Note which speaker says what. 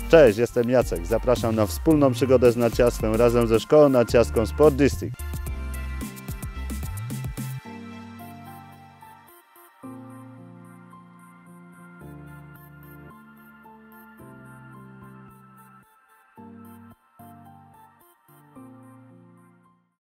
Speaker 1: Cześć, jestem Jacek. Zapraszam na wspólną przygodę z narciarstwem razem ze Szkołą Narciarską Sport District.